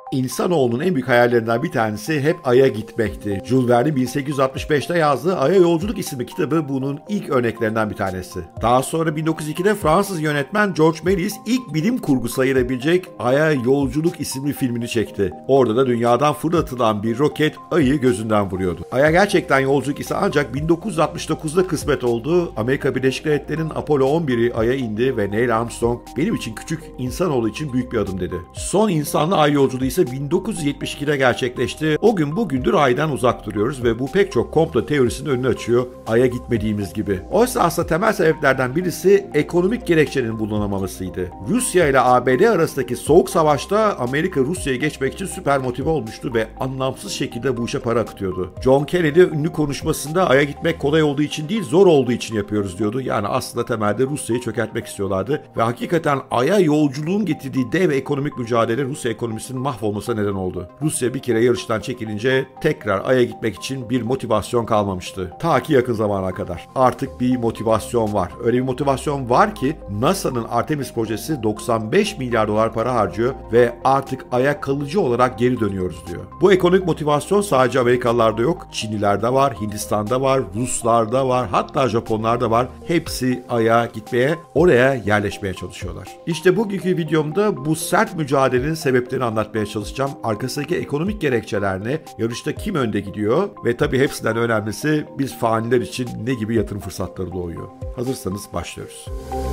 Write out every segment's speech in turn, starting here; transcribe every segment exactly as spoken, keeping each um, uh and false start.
İnsanoğlunun en büyük hayallerinden bir tanesi hep Ay'a gitmekti. Jules Verne'in bin sekiz yüz altmış beşte yazdığı Ay'a Yolculuk isimli kitabı bunun ilk örneklerinden bir tanesi. Daha sonra bin dokuz yüz ikide Fransız yönetmen Georges Méliès ilk bilim kurgu sayılabilecek Ay'a Yolculuk isimli filmini çekti. Orada da dünyadan fırlatılan bir roket Ay'ı gözünden vuruyordu. Ay'a gerçekten yolculuk ise ancak bin dokuz yüz altmış dokuzda kısmet oldu. Amerika Birleşik Devletleri'nin Apollo on biri Ay'a indi ve Neil Armstrong benim için küçük, insanoğlu için büyük bir adım dedi. Son insanlı Ay yolculuğu ise bin dokuz yüz yetmiş ikide gerçekleşti. O gün bugündür Ay'dan uzak duruyoruz ve bu pek çok komplo teorisinin önünü açıyor. Ay'a gitmediğimiz gibi. Oysa aslında temel sebeplerden birisi ekonomik gerekçenin bulunamamasıydı. Rusya ile A B D arasındaki soğuk savaşta Amerika Rusya'ya geçmek için süper motive olmuştu ve anlamsız şekilde bu işe para akıtıyordu. John Kennedy ünlü konuşmasında Ay'a gitmek kolay olduğu için değil, zor olduğu için yapıyoruz diyordu. Yani aslında temelde Rusya'yı çökertmek istiyorlardı ve hakikaten Ay'a yolculuğun getirdiği dev ekonomik mücadele Rusya ekonomisinin mahvolmasına neden oldu. Rusya bir kere yarıştan çekilince tekrar Ay'a gitmek için bir motivasyon kalmamıştı. Ta ki yakın zamana kadar. Artık bir motivasyon var. Öyle bir motivasyon var ki NASA'nın Artemis projesi doksan beş milyar dolar para harcıyor ve artık Ay'a kalıcı olarak geri dönüyoruz diyor. Bu ekonomik motivasyon sadece Amerikalılarda yok. Çinlilerde var, Hindistan'da var, Ruslarda var, hatta Japonlarda var. Hepsi Ay'a gitmeye, oraya yerleşmeye çalışıyorlar. İşte bugünkü videomda bu sert mücadelenin sebeplerini anlatmaya çalışacağım. Arkasındaki ekonomik gerekçeler ne? Yarışta kim önde gidiyor? Ve tabii hepsinden önemlisi biz faniler için ne gibi yatırım fırsatları doğuyor? Hazırsanız başlıyoruz.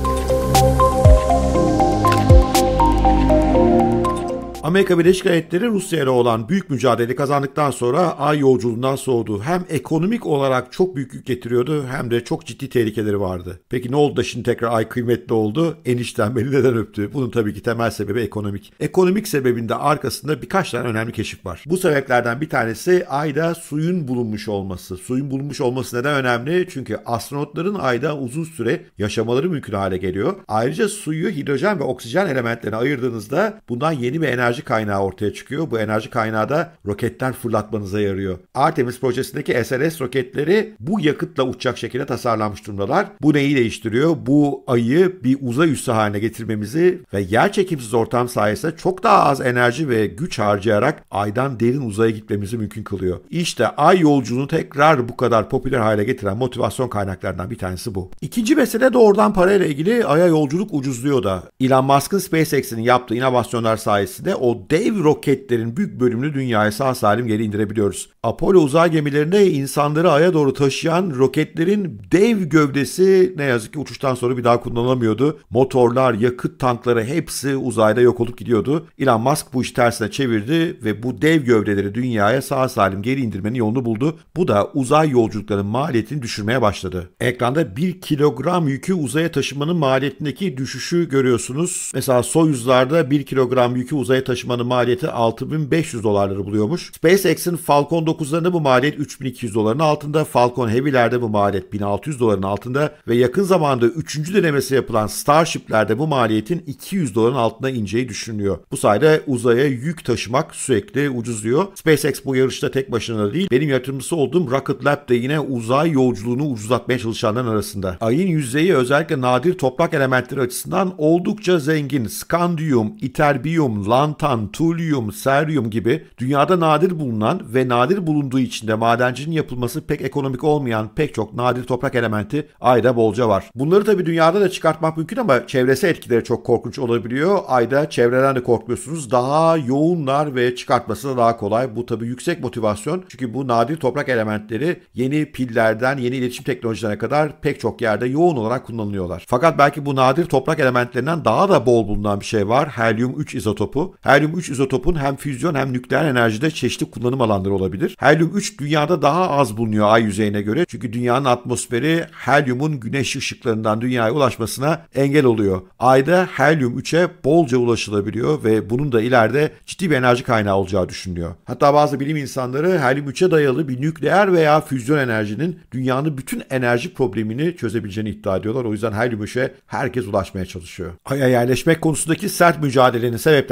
Amerika Birleşik Devletleri Rusya ile olan büyük mücadele kazandıktan sonra Ay yolculuğundan soğudu. Hem ekonomik olarak çok büyük yük getiriyordu hem de çok ciddi tehlikeleri vardı. Peki ne oldu da şimdi tekrar Ay kıymetli oldu? Enişten beni neden öptü? Bunun tabii ki temel sebebi ekonomik. Ekonomik sebebinde arkasında birkaç tane önemli keşif var. Bu sebeplerden bir tanesi Ay'da suyun bulunmuş olması. Suyun bulunmuş olması neden önemli? Çünkü astronotların Ay'da uzun süre yaşamaları mümkün hale geliyor. Ayrıca suyu hidrojen ve oksijen elementlerine ayırdığınızda bundan yeni bir enerji kaynağı ortaya çıkıyor. Bu enerji kaynağı da roketler fırlatmanıza yarıyor. Artemis projesindeki S L S roketleri bu yakıtla uçacak şekilde tasarlanmış durumdalar. Bu neyi değiştiriyor? Bu Ay'ı bir uzay üssü haline getirmemizi ve yerçekimsiz ortam sayesinde çok daha az enerji ve güç harcayarak Ay'dan derin uzaya gitmemizi mümkün kılıyor. İşte Ay yolculuğunu tekrar bu kadar popüler hale getiren motivasyon kaynaklarından bir tanesi bu. İkinci mesele doğrudan parayla ilgili. Ay'a yolculuk ucuzluyor da. Elon Musk'ın SpaceX'in yaptığı inovasyonlar sayesinde o dev roketlerin büyük bölümünü dünyaya sağ salim geri indirebiliyoruz. Apollo uzay gemilerinde insanları Ay'a doğru taşıyan roketlerin dev gövdesi ne yazık ki uçuştan sonra bir daha kullanılamıyordu. Motorlar, yakıt tankları hepsi uzayda yok olup gidiyordu. Elon Musk bu işi tersine çevirdi ve bu dev gövdeleri dünyaya sağ salim geri indirmenin yolunu buldu. Bu da uzay yolculuklarının maliyetini düşürmeye başladı. Ekranda bir kilogram yükü uzaya taşımanın maliyetindeki düşüşü görüyorsunuz. Mesela Soyuz'larda bir kilogram yükü uzaya taşımanın maliyeti altı bin beş yüz dolarları buluyormuş. SpaceX'in Falcon dokuzlarında bu maliyet üç bin iki yüz doların altında, Falcon Heavy'lerde bu maliyet bin altı yüz doların altında ve yakın zamanda üçüncü denemesi yapılan Starship'lerde bu maliyetin iki yüz doların altına ineceği düşünülüyor. Bu sayede uzaya yük taşımak sürekli ucuzluyor. SpaceX bu yarışta tek başına değil, benim yatırımcısı olduğum Rocket Lab de yine uzay yolculuğunu ucuzlatmaya çalışanların arasında. Ay'ın yüzeyi özellikle nadir toprak elementleri açısından oldukça zengin. Skandiyum, iterbiyum, lantan, tulyum, seryum gibi dünyada nadir bulunan ve nadir bulunduğu için de madenciliğin yapılması pek ekonomik olmayan pek çok nadir toprak elementi Ay'da bolca var. Bunları tabii dünyada da çıkartmak mümkün ama çevresi etkileri çok korkunç olabiliyor. Ay'da çevreden de korkmuyorsunuz. Daha yoğunlar ve çıkartması da daha kolay. Bu tabii yüksek motivasyon. Çünkü bu nadir toprak elementleri yeni pillerden, yeni iletişim teknolojilerine kadar pek çok yerde yoğun olarak kullanılıyorlar. Fakat belki bu nadir toprak elementlerinden daha da bol bulunan bir şey var. Helyum üç izotopu. Helyum üç izotopun hem füzyon hem nükleer enerjide çeşitli kullanım alanları olabilir. Helyum üç dünyada daha az bulunuyor Ay yüzeyine göre. Çünkü dünyanın atmosferi helyumun güneş ışıklarından dünyaya ulaşmasına engel oluyor. Ayda helyum üçe bolca ulaşılabiliyor ve bunun da ileride ciddi bir enerji kaynağı olacağı düşünülüyor. Hatta bazı bilim insanları helyum üçe dayalı bir nükleer veya füzyon enerjinin dünyanın bütün enerji problemini çözebileceğini iddia ediyorlar. O yüzden helyum üçe herkes ulaşmaya çalışıyor. Ay'a yerleşmek konusundaki sert mücadelenin sebeplerinden bir tanesi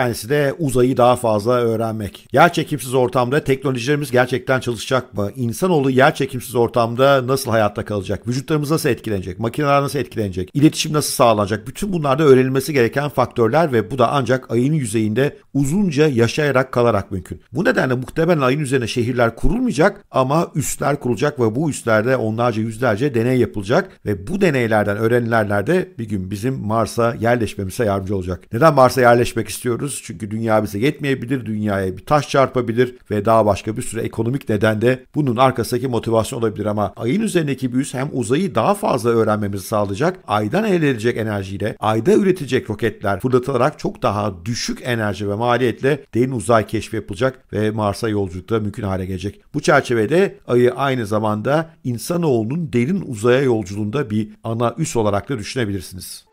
tanesi de uzayı daha fazla öğrenmek. Yerçekimsiz ortamda teknolojilerimiz gerçekten çalışacak mı? İnsanoğlu yerçekimsiz ortamda nasıl hayatta kalacak? Vücutlarımız nasıl etkilenecek? Makineler nasıl etkilenecek? İletişim nasıl sağlanacak? Bütün bunlar da öğrenilmesi gereken faktörler ve bu da ancak ayın yüzeyinde uzunca yaşayarak kalarak mümkün. Bu nedenle muhtemelen ayın üzerine şehirler kurulmayacak ama üsler kurulacak ve bu üslerde onlarca yüzlerce deney yapılacak ve bu deneylerden öğrenilenler de bir gün bizim Mars'a yerleşmemize yardımcı olacak. Neden Mars'a yerleşmek istiyoruz? Çünkü dünya bize yetmeyebilir, dünyaya bir taş çarpabilir ve daha başka bir sürü ekonomik neden de bunun arkasındaki motivasyon olabilir ama ayın üzerindeki bir üs hem uzayı daha fazla öğrenmemizi sağlayacak, aydan elde edilecek enerjiyle, ayda üretilecek roketler fırlatılarak çok daha düşük enerji ve maliyetle derin uzay keşfi yapılacak ve Mars'a yolculukta mümkün hale gelecek. Bu çerçevede ayı aynı zamanda insanoğlunun derin uzaya yolculuğunda bir ana üs olarak da düşünebilirsiniz.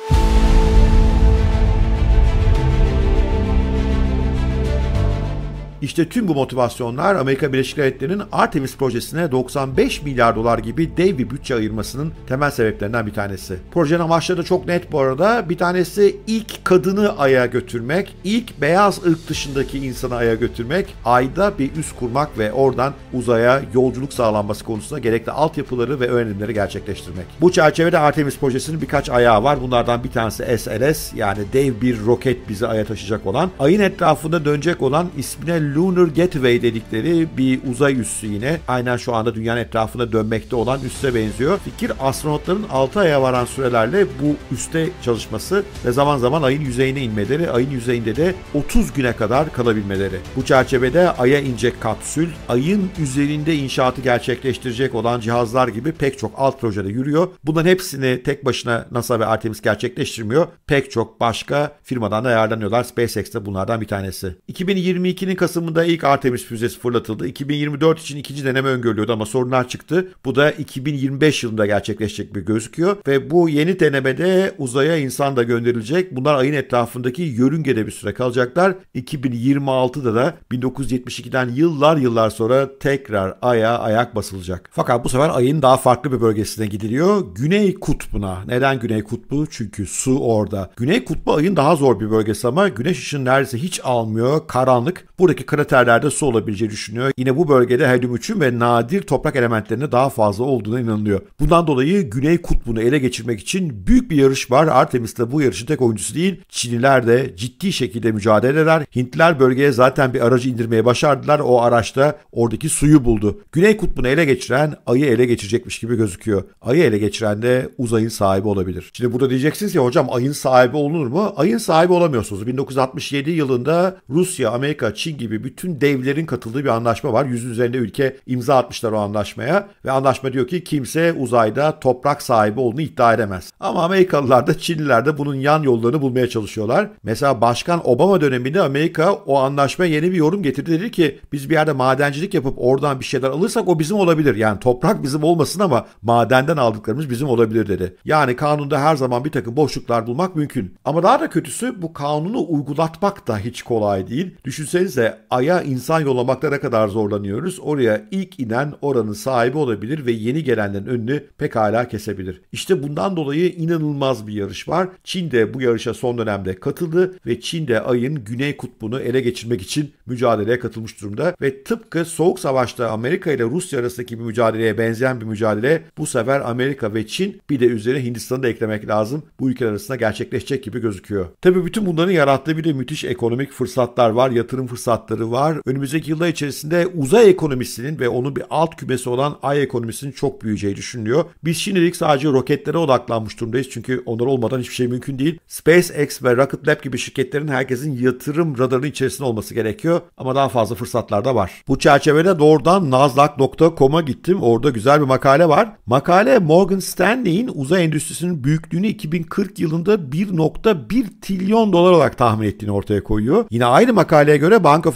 İşte tüm bu motivasyonlar Amerika Birleşik Devletleri'nin Artemis projesine doksan beş milyar dolar gibi dev bir bütçe ayırmasının temel sebeplerinden bir tanesi. Projenin amaçları da çok net bu arada. Bir tanesi ilk kadını Ay'a götürmek, ilk beyaz ırk dışındaki insanı Ay'a götürmek, Ay'da bir üs kurmak ve oradan uzaya yolculuk sağlanması konusunda gerekli altyapıları ve öğrenimleri gerçekleştirmek. Bu çerçevede Artemis projesinin birkaç ayağı var. Bunlardan bir tanesi S L S, yani dev bir roket bizi Ay'a taşıyacak olan, Ay'ın etrafında dönecek olan, ismine Lunar Gateway dedikleri bir uzay üssü yine. Aynen şu anda dünyanın etrafında dönmekte olan üsse benziyor. Fikir astronotların altı aya varan sürelerle bu üste çalışması ve zaman zaman ayın yüzeyine inmeleri, ayın yüzeyinde de otuz güne kadar kalabilmeleri. Bu çerçevede Ay'a inecek kapsül, ayın üzerinde inşaatı gerçekleştirecek olan cihazlar gibi pek çok alt projede yürüyor. Bunların hepsini tek başına NASA ve Artemis gerçekleştirmiyor. Pek çok başka firmadan da ayarlanıyorlar. SpaceX de bunlardan bir tanesi. iki bin yirmi ikinin Kasım'ında ilk Artemis füzesi fırlatıldı. iki bin yirmi dört için ikinci deneme öngörülüyordu ama sorunlar çıktı. Bu da iki bin yirmi beş yılında gerçekleşecek bir gözüküyor ve bu yeni denemede uzaya insan da gönderilecek. Bunlar ayın etrafındaki yörüngede bir süre kalacaklar. iki bin yirmi altıda da bin dokuz yüz yetmiş ikiden yıllar yıllar sonra tekrar Ay'a ayak basılacak. Fakat bu sefer ayın daha farklı bir bölgesine gidiliyor. Güney Kutbu'na. Neden Güney Kutbu? Çünkü su orada. Güney Kutbu ayın daha zor bir bölgesi ama güneş ışını neredeyse hiç almıyor. Karanlık. Buradaki kraterlerde su olabileceği düşünüyor. Yine bu bölgede helyum üçün ve nadir toprak elementlerine daha fazla olduğuna inanılıyor. Bundan dolayı Güney Kutbu'nu ele geçirmek için büyük bir yarış var. Artemis de bu yarışın tek oyuncusu değil. Çinliler de ciddi şekilde mücadele eder. Hintliler bölgeye zaten bir aracı indirmeye başardılar. O araçta oradaki suyu buldu. Güney Kutbu'nu ele geçiren Ay'ı ele geçirecekmiş gibi gözüküyor. Ay'ı ele geçiren de uzayın sahibi olabilir. Şimdi burada diyeceksiniz ya hocam ayın sahibi olunur mu? Ayın sahibi olamıyorsunuz. bin dokuz yüz altmış yedi yılında Rusya, Amerika, Çin gibi bütün devlerin katıldığı bir anlaşma var. Yüzün üzerinde ülke imza atmışlar o anlaşmaya ve anlaşma diyor ki kimse uzayda toprak sahibi olduğunu iddia edemez. Ama Amerikalılar da Çinliler de bunun yan yollarını bulmaya çalışıyorlar. Mesela Başkan Obama döneminde Amerika o anlaşmaya yeni bir yorum getirdi. Dedi ki biz bir yerde madencilik yapıp oradan bir şeyler alırsak o bizim olabilir. Yani toprak bizim olmasın ama madenden aldıklarımız bizim olabilir dedi. Yani kanunda her zaman bir takım boşluklar bulmak mümkün. Ama daha da kötüsü bu kanunu uygulatmak da hiç kolay değil. Düşünsenize Ay'a insan yollamakta ne kadar zorlanıyoruz. Oraya ilk inen oranın sahibi olabilir ve yeni gelenlerin önünü pekala kesebilir. İşte bundan dolayı inanılmaz bir yarış var. Çin de bu yarışa son dönemde katıldı ve Çin de Ay'ın Güney Kutbu'nu ele geçirmek için mücadeleye katılmış durumda ve tıpkı Soğuk Savaş'ta Amerika ile Rusya arasındaki bir mücadeleye benzeyen bir mücadele bu sefer Amerika ve Çin bir de üzerine Hindistan'ı da eklemek lazım. Bu ülkeler arasında gerçekleşecek gibi gözüküyor. Tabii bütün bunların yarattığı bir de müthiş ekonomik fırsatlar var, yatırım fırsatları var. Önümüzdeki yıllar içerisinde uzay ekonomisinin ve onun bir alt kümesi olan ay ekonomisinin çok büyüyeceği düşünülüyor. Biz şimdilik sadece roketlere odaklanmış durumdayız çünkü onlar olmadan hiçbir şey mümkün değil. SpaceX ve Rocket Lab gibi şirketlerin herkesin yatırım radarının içerisinde olması gerekiyor ama daha fazla fırsatlar da var. Bu çerçevede doğrudan Nasdaq nokta com'a gittim. Orada güzel bir makale var. Makale Morgan Stanley'in uzay endüstrisinin büyüklüğünü iki bin kırk yılında bir nokta bir trilyon dolar olarak tahmin ettiğini ortaya koyuyor. Yine aynı makaleye göre Bank of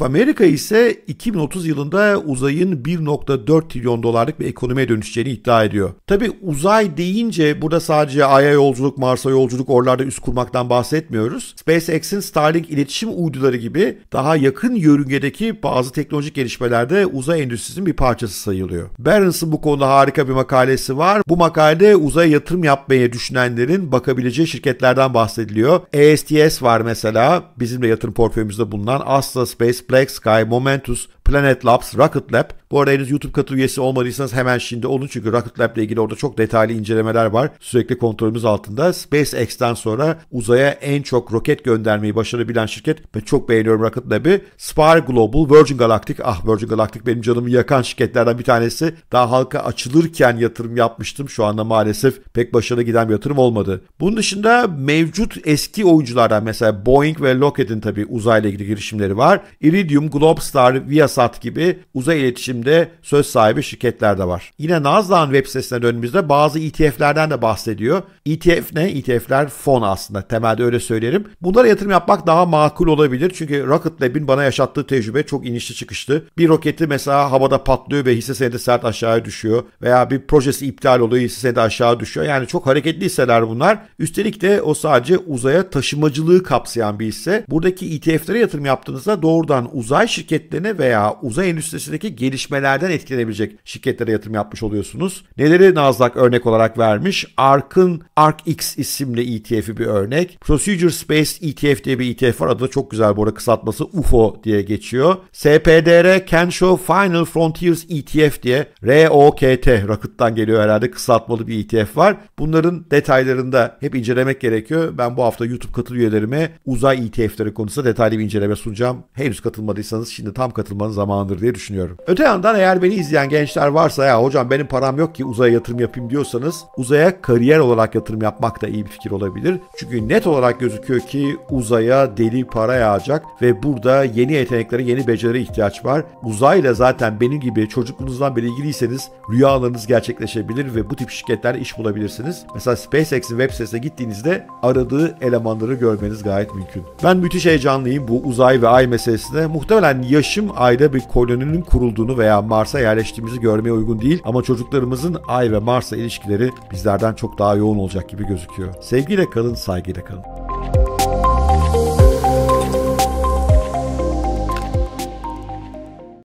Amerika ise iki bin otuz yılında uzayın bir nokta dört trilyon dolarlık bir ekonomiye dönüşeceğini iddia ediyor. Tabii uzay deyince burada sadece Ay'a yolculuk, Mars'a yolculuk, oralarda üs kurmaktan bahsetmiyoruz. SpaceX'in Starlink iletişim uyduları gibi daha yakın yörüngedeki bazı teknolojik gelişmelerde uzay endüstrisinin bir parçası sayılıyor. Barron's'ın bu konuda harika bir makalesi var. Bu makalede uzaya yatırım yapmaya düşünenlerin bakabileceği şirketlerden bahsediliyor. A S T S var mesela, bizim de yatırım portföyümüzde bulunan Astra Space, Black Sky, Momentus, Planet Labs, Rocket Lab. Bu arada henüz YouTube katıl üyesi olmadıysanız hemen şimdi olun, çünkü Rocket Lab ile ilgili orada çok detaylı incelemeler var. Sürekli kontrolümüz altında. SpaceX'ten sonra uzaya en çok roket göndermeyi başarabilen şirket. Ben çok beğeniyorum Rocket Lab'i. Spire Global, Virgin Galactic. Ah, Virgin Galactic benim canımı yakan şirketlerden bir tanesi. Daha halka açılırken yatırım yapmıştım. Şu anda maalesef pek başarılı giden bir yatırım olmadı. Bunun dışında mevcut eski oyunculardan mesela Boeing ve Lockheed'in tabii uzayla ilgili girişimleri var. Iridium, Globestar, Viasat gibi uzay iletişimde söz sahibi şirketler de var. Yine Nasdaq'ın web sitesine döndüğümüzde bazı E T F'lerden de bahsediyor. E T F ne? E T F'ler fon aslında. Temelde öyle söylerim. Bunlara yatırım yapmak daha makul olabilir. Çünkü Rocket Lab'in bana yaşattığı tecrübe çok inişli çıkışlı. Bir roketi mesela havada patlıyor ve hisse senedi sert aşağıya düşüyor. Veya bir projesi iptal oluyor, hisse senedi aşağı düşüyor. Yani çok hareketli hisseler bunlar. Üstelik de o sadece uzaya taşımacılığı kapsayan bir hisse. Buradaki E T F'lere yatırım yaptığınızda doğrudan uzay şirketlerine veya uzay endüstrisindeki gelişmelerden etkilenebilecek şirketlere yatırım yapmış oluyorsunuz. Neleri Nasdaq örnek olarak vermiş? ARK'ın ARKX isimli E T F'i bir örnek. Procedure Space E T F diye bir E T F var. Adı da çok güzel bu arada, kısaltması U F O diye geçiyor. S P D R Kensho Final Frontiers E T F diye R O K T, Rocket'tan geliyor herhalde, kısaltmalı bir E T F var. Bunların detaylarını da hep incelemek gerekiyor. Ben bu hafta YouTube katıl üyelerime uzay E T F'leri konusunda detaylı bir inceleme sunacağım. Henüz katılmadıysanız şimdi tam katılmanın zamanıdır diye düşünüyorum. Öte yandan eğer beni izleyen gençler varsa, ya hocam benim param yok ki uzaya yatırım yapayım diyorsanız, uzaya kariyer olarak yatırım yapmak da iyi bir fikir olabilir. Çünkü net olarak gözüküyor ki uzaya deli para yağacak ve burada yeni yeteneklere, yeni becerilere ihtiyaç var. Uzayla zaten benim gibi çocukluğunuzdan beri ilgiliyseniz rüyalarınız gerçekleşebilir ve bu tip şirketlerle iş bulabilirsiniz. Mesela SpaceX'in web sitesine gittiğinizde aradığı elemanları görmeniz gayet mümkün. Ben müthiş heyecanlıyım bu uzay ve ay meselesinde. Muhtemelen yaşım ayda bir koloninin kurulduğunu veya Mars'a yerleştiğimizi görmeye uygun değil, ama çocuklarımızın ay ve Mars'la ilişkileri bizlerden çok daha yoğun olacak gibi gözüküyor. Sevgiyle kalın, saygıyla kalın.